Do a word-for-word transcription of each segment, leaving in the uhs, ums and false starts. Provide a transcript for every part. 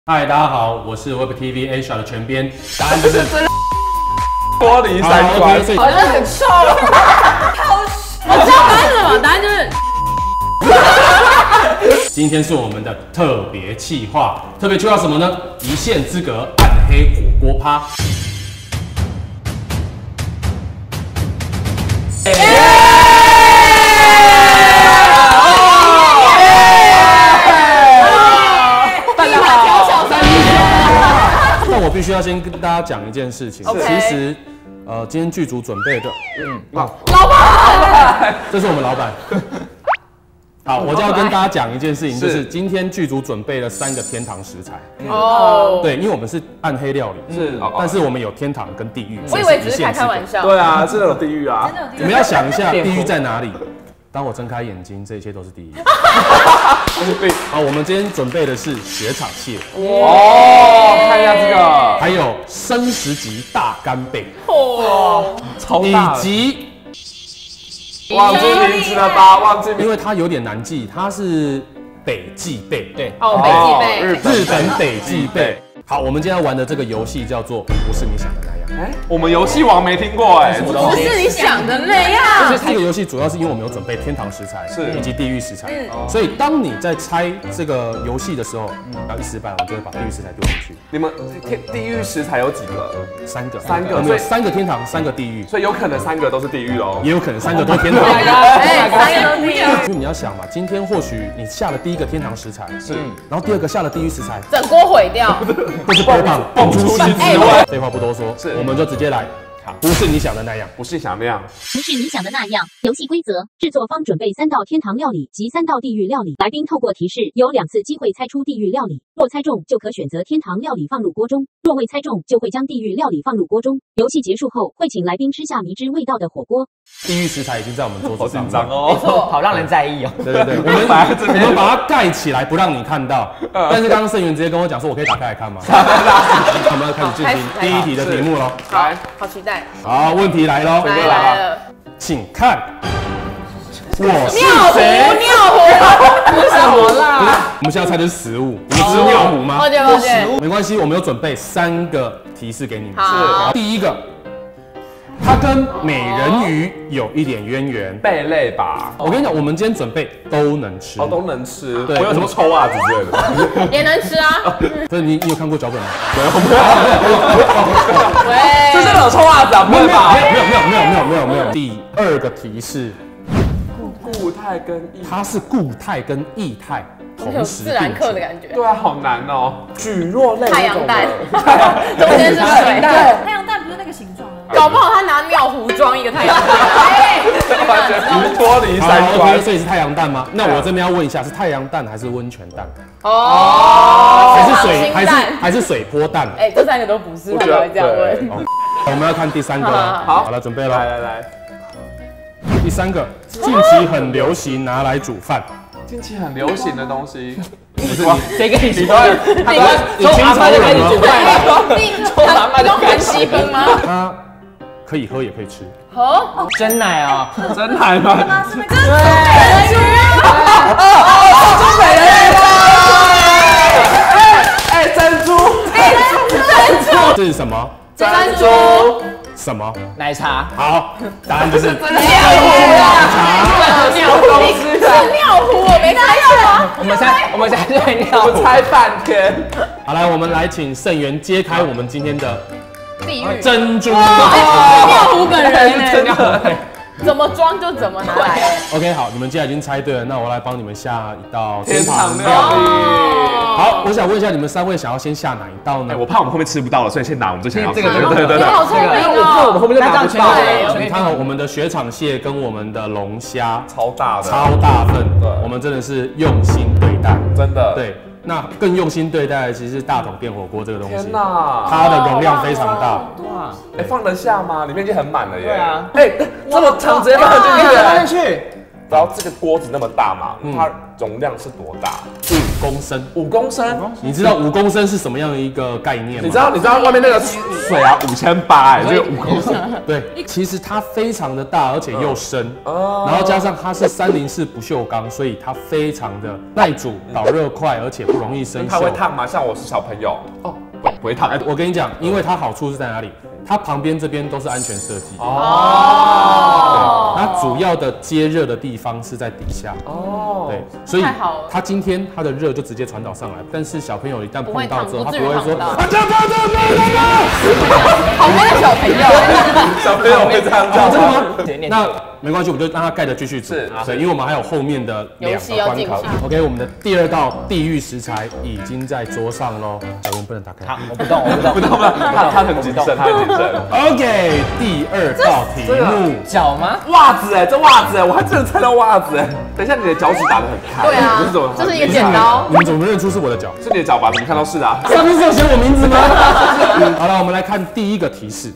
嗨，大家好，我是 Web T V Asia 的全编，答案就是脱离三观， 好像很臭，好臭。我知道答案是什么，答案就是。 今天是我们的特别企划，特别企划什么呢？一线之隔暗黑火锅趴。但我必须要先跟大家讲一件事情，其实，呃，今天剧组准备的，嗯，好， 老板， 这是我们老板。好，我就要跟大家讲一件事情，就是今天剧组准备了三个天堂食材。哦，对，因为我们是暗黑料理，是，但是我们有天堂跟地狱。 我以为只是开开玩笑。 对啊，真的有地狱啊！ 你们要想一下，地狱在哪里？当我睁开眼睛，这一切都是地狱。好，我们今天准备的是雪场蟹。 哦，看一下这个， 还有生食级大干贝。 哇，超大！ 以及忘记名字了吧？忘记名字， 因为它有点难记，它是北极贝。对， 哦，北极贝， 日本北极贝。好，我们今天要玩的这个游戏叫做不是你想的那样。 哎，我们游戏王没听过哎， 不是你想的那样。 这个游戏主要是因为我们有准备天堂食材以及地狱食材，所以当你在猜这个游戏的时候，然后一失败，我就会把地狱食材丢进去。 你们天地狱食材有几个？ 三个， 三个， 我们有三个天堂，三个地狱， 所以有可能三个都是地狱喽， 也有可能三个都是天堂。 哎，三个都地狱。 因为你要想嘛，今天或许你下了第一个天堂食材是，然后第二个下了地狱食材， 整锅毁掉， 或是爆棒蹦出新滋味。废话不多说，我们就直接来。不是你想的那样， 不是想那样， 不是你想的那样。游戏规则：制作方准备三道天堂料理及三道地狱料理，来宾透过提示有两次机会猜出地狱料理，若猜中就可选择天堂料理放入锅中，若未猜中就会将地狱料理放入锅中。游戏结束后会请来宾吃下迷之味道的火锅。 地狱食材已经在我们桌子上， 好紧张哦， 没错， 好让人在意哦。 对对对，我们我们把它盖起来，不让你看到。但是刚刚盛元直接跟我讲说，我可以打开来看吗？我们要开始进行第一题的题目喽。 来，好期待。 好，问题来喽， 来了， 请看，我是尿谁？ 壶，尿壶， 为什么啦？ 我们现在猜的是食物，你们吃尿壶吗？ 抱歉抱歉， 没关系，我们有准备三个提示给你们。 好， 第一个。它跟美人鱼有一点渊源， 贝类吧。 我跟你讲，我们今天准备都能吃， 哦，都能吃。 对， 我有什么臭袜子之类的， 也能吃啊。 所以你你有看过脚本吗？ 没有， 喂， 这真的有臭袜子啊？不会吧？ 没有没有没有没有没有没有。第二个提示， 固态跟液， 它是固态跟液态同时自然课的感觉。 对啊，好难哦。蒟蒻类， 太阳蛋，中间是水。 太阳蛋不是那个形状啊？ 搞不好他拿尿壶装一个太阳蛋， 完全脱离三观。 所以是太阳蛋吗？那我这边要问一下，是太阳蛋还是温泉蛋？ 哦， 还是水还是还是水波蛋？ 哎，这三个都不是，他才会这样问。 我们要看第三个了， 好， 好了，准备了， 来来来。 第三个，近期很流行拿来煮饭。 近期很流行的东西， 不是谁跟你说？ 他你清朝人吗？ 他用很细分吗？ 它可以喝也可以吃。 喝真奶啊， 真奶吗？ 真美人鱼真美人鱼哎哎，珍珠， 哎，珍珠， 这是什么？ 珍珠。 什么？ 奶茶。 好，答案就是尿壶啊！尿壶，是尿壶，我没猜到啊！ 我们猜，我们猜对尿我猜半天。 好，来，我们来请盛元揭开我们今天的地狱珍珠。 尿壶本人尿壶。 怎么装就怎么拿来。 OK， 好，你们既然已经猜对了，那我来帮你们下一道天堂料理。 理。 好，我想问一下你们三位想要先下哪一道呢？ 哎，我怕我们后面吃不到了，所以先拿我们最想要吃。 这个这个对对对， 好聪明哦！ 我们后面就拿不到了。 你看好我们的雪场蟹跟我们的龙虾， 超大的， 超大份， 对， 我们真的是用心对待， 真的。 对，那更用心对待的其实是大桶电火锅这个东西。 天哪， 它的容量非常大。 哇， 哎，放得下吗？里面已经很满了耶。 对啊。 哎，这么长直接放进去， 放进去。 然后这个锅子那么大嘛，它容量是多大？嗯。 公升。 五公升， 你知道五公升是什么样的一个概念吗？ 你知道你知道外面那个水啊，五千八哎，这个五公升。 对，其实它非常的大，而且又深，哦，然后加上它是三零四不锈钢，所以它非常的耐煮、导热快，而且不容易生锈。 它会烫吗？像我是小朋友哦，不会烫。 哎，我跟你讲，因为它好处是在哪里？它旁边这边都是安全设计哦，对，它主要的接热的地方是在底下哦，对，所以它今天它的热就直接传导上来，但是小朋友一旦碰到之后，他不会说啊这样这样这样这样这样， 旁边的小朋友， 小朋友会这样叫吗？那没关系，我们就让它盖着继续煮，对，因为我们还有后面的两个关卡。OK， 我们的第二道地狱食材已经在桌上喽，小文不能打开， 好，我不动，我不动， 不动了，他他很谨慎，他很谨慎。 OK， 第二道题目， 脚吗？ 袜子哎，这袜子哎，我还真的猜到袜子哎。等一下，你的脚趾打得很开， 对啊，这是一个剪刀。 你们怎么认出是我的脚？ 是你的脚吧？怎么看到是啊？ 上面是有写我名字吗？好了，我们来看第一个提示。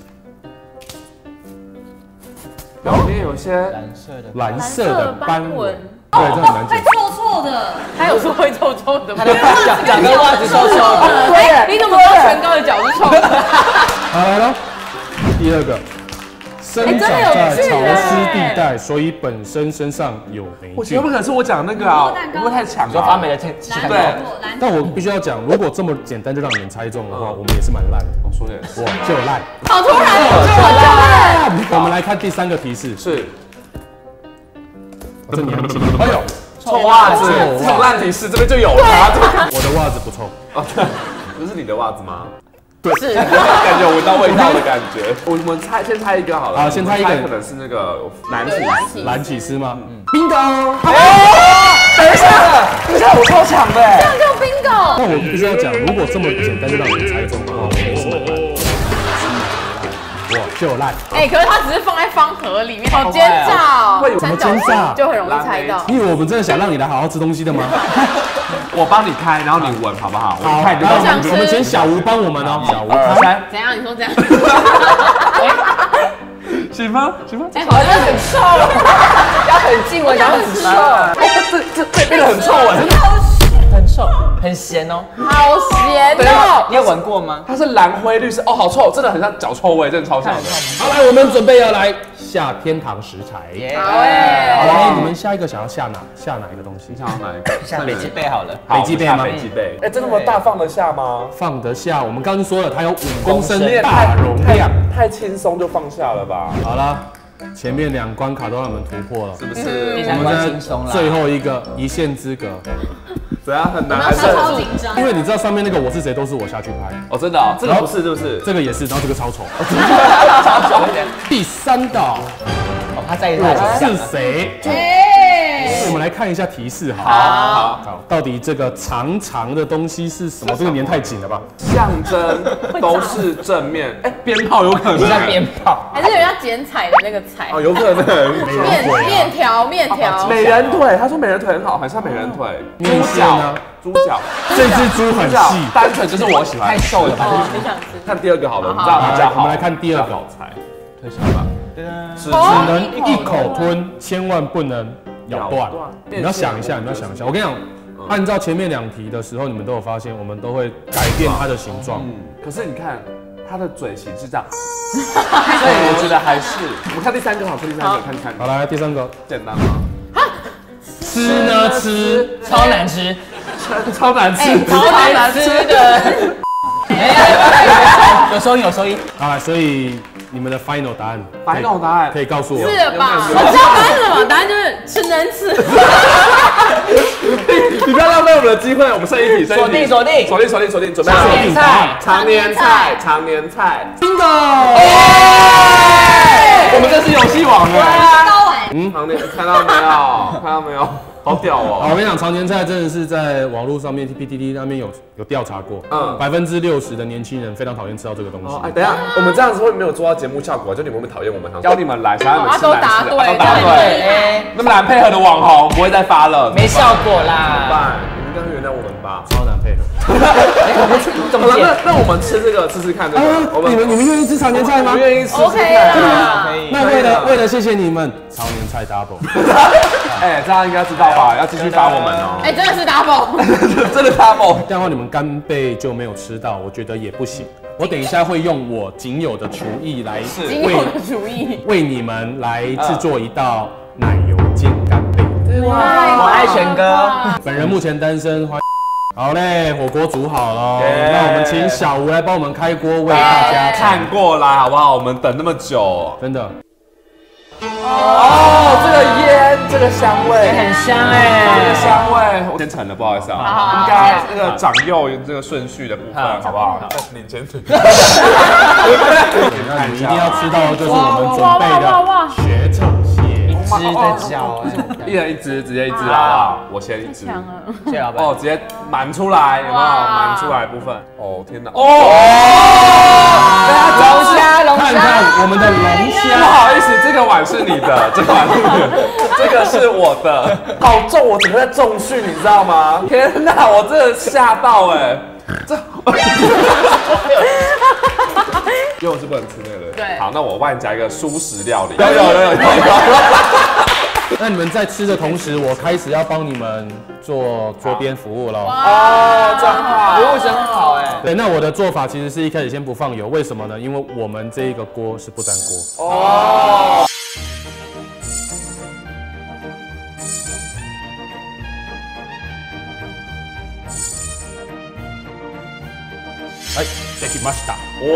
表面有些蓝色的蓝色的斑纹，对，这很难解。 会臭臭的， 还有说会臭臭的吗？ 脚跟袜子臭臭的。 哎，你怎么知道全高的脚是臭的？ 好，来喽，第二个，生长在潮湿地带，所以本身身上有霉菌。 我觉得不可能是我讲的那个啊，会不会太强？ 说发霉的气对， 但我必须要讲，如果这么简单就让你们猜中的话，我们也是蛮烂的。 我说的也是， 我就烂。 好突然，我就烂。 我们来看第三个提示， 是， 这年纪， 哎呦，臭袜子，这种烂提示这边就有了。 我的袜子不臭。 哦，这是你的袜子吗？ 对， 是， 感觉闻到味道的感觉。我们猜先猜一个好了。 好，先猜一个， 可能是那个蓝起蓝起司吗？Bingo！ 等一下，等一下，我超强的。 这样就 bingo。 但我必须要讲，如果这么简单就让你们猜中的话，我也是蛮烂的。我就烂。 哎，可是它只是放在方盒里面，好奸诈。 会有什么奸诈？ 就很容易猜到。 你以为我们真的想让你来好好吃东西的吗？ 我帮你开，然后你闻好不好？ 好， 看你然后我们请小吴帮我们哦。小吴开。 怎样？你说这样？ 行吗？行吗？ 哎，好像很臭，要很近闻，然后很臭。 哎，这这这变得很臭哎， 很臭，很咸哦， 好咸哦！ 你有闻过吗？ 它是蓝灰绿色哦，好臭，真的很像脚臭味，真的超像的。 好，来，我们准备要来下天堂食材。 好哎， 好来，你们下一个想要下哪下哪一个东西？ 想要哪一个？ 下北极贝好了。 北极贝吗？ 北极贝。哎，真的那么大放得下吗？ 放得下。我们刚刚说了，它有五公升大容量， 太轻松就放下了吧？ 好了。前面两关卡都让我们突破了， 是不是？ 第三关轻松了。 最后一个一线之隔， 怎样很难？ 还是超紧张。 因为你知道上面那个我是谁都是我下去拍哦，真的哦，这个不是，是不是？ 这个也是，然后这个超丑。 超丑一点。 第三道， 哦，他在意他是谁？ 哎， 我们来看一下提示，好， 好， 好，到底这个长长的东西是什么？这个粘太紧了吧？ 象征都是正面，哎，鞭炮有可能在鞭炮， 还是人家剪彩的那个彩哦，有可能。 面面条面条， 美人腿，他说美人腿很好，很像美人腿。 面线呢？ 猪脚， 这只猪很细， 单纯就是我喜欢。 太瘦了吧？ 很想吃。 看第二个好了，我们这样比较好。 我们来看第二个， 推下吧。 只能一口吞，千万不能咬断。你要想一下，你要想一下。我跟你讲，按照前面两题的时候，你们都有发现，我们都会改变它的形状。 嗯，可是你看它的嘴型是这样，所以我觉得还是我们看第三个好，看第三个，看看。 好，来第三个， 简单吗？ 吃呢吃， 超难吃， 超难吃， 超难吃的。 有收音有收音。 好，所以你们的 final 答案 ，final 答案可以告诉我。 是了吧？我知道答案了嘛？答案就是吃能吃。 你不要浪费我们的机会，我们剩一题， 锁定锁定锁定锁定锁定，准备常年菜， 常年菜，常年菜 ，bingo！ 我们这是游戏王哎。 高哎， 嗯，常年看到没有？看到没有？好屌哦！ 好，我跟你讲，常年菜真的是在网络上面 P T T 那边有有调查过，嗯，百分之六十的年轻人非常讨厌吃到这个东西。 哎，等一下，我们这样子会没有做到节目效果，就你们会讨厌我们，教你们来，想让你们吃难吃的， 都答对，那么难配合的网红不会再发了， 没效果怎么啦。 办？你们应该会原谅我们吧？ 超难配合。 怎么了？那那我们吃这个试试看，这个。 你们你们愿意吃常年菜吗？ 我愿意试试看。 可以。 那为了为了谢谢你们，常年菜 double。 哎，这样应该知道吧？要继续发我们哦。 哎，真的是 double， 真的 double。 这样的话你们干贝就没有吃到，我觉得也不行。我等一下会用我仅有的厨艺来仅有的厨艺为你们来制作一道奶油煎干贝。 哇，我爱全哥。 本人目前单身，欢。好嘞，火锅煮好了，那我们请小吴来帮我们开锅，为大家看过来好不好？我们等那么久， 真的。 哦，这个烟，这个香味很香哎， 这个香味，我先盛了，不好意思啊，应该这个长幼这个顺序的部分，好不好？领先ถื那你一定要吃到的就是我们准备的雪场蟹， 一只的脚， 一人一只，直接一只好不好？我先一只， 谢老板。 哦，直接满出来，有没有？满出来部分，哦天哪，哦， 龙虾，龙看看我们的龙虾， 不好意思，这个碗是你的，这个碗是你的，这个是我的，好重，我整个在重训，你知道吗？天哪，我真的吓到哎，这。因为我是不能吃那个的。 对。 好，那我外加一个蔬食料理。有有有有有。 那你们在吃的同时，我开始要帮你们做桌边服务了。 哦，真好， 服务真好哎。 对，那我的做法其实是一开始先不放油，为什么呢？因为我们这一个锅是不粘锅。哦。哎，できました。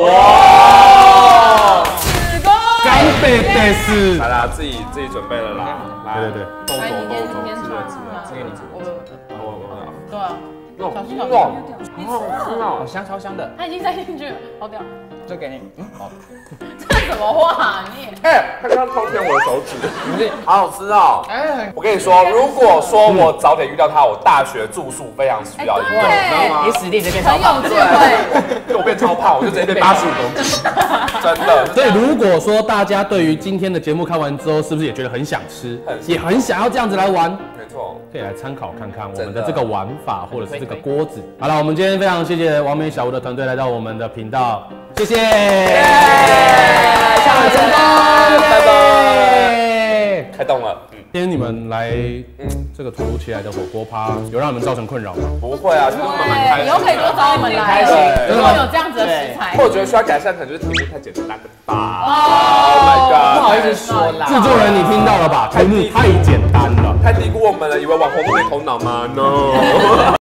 哇！ 干贝得是。 来啦，自己自己准备了啦。 对对对。 动手动手， 吃了吃了，这个你吃。 我我我对啊。小心小心， 好好吃哦， 好香，超香的。 它已经塞进去了，好屌。 这给你，嗯，好。 这什么话你？ 哎，他刚刚偷舔我的手指，不是，好好吃哦。哎，我跟你说，如果说我早点遇到他，我大学住宿非常需要一个，知道吗？ 你死定这变超胖， 很有智慧。 因为我变超胖，我就直接变八十五公斤，真的。 所以如果说大家对于今天的节目看完之后，是不是也觉得很想吃，也很想要这样子来玩？ 没错， 可以来参考看看我们的这个玩法，或者是这个锅子。好了，我们今天非常谢谢完美小吴的团队来到我们的频道，谢谢， 下晚成功，拜拜，开动了。 今天你们来，嗯，这个突如其来的火锅趴，有让你们造成困扰吗？ 不会啊，其实我们蛮开心。 以后可以多找我们来，如果有这样子的食材。 或者觉得需要改善，可能就是题目太简单了吧。Oh my god！ 不好意思说啦， 制作人你听到了吧？题目太简单了， 太低估我们了，以为网红都没头脑吗 ？No。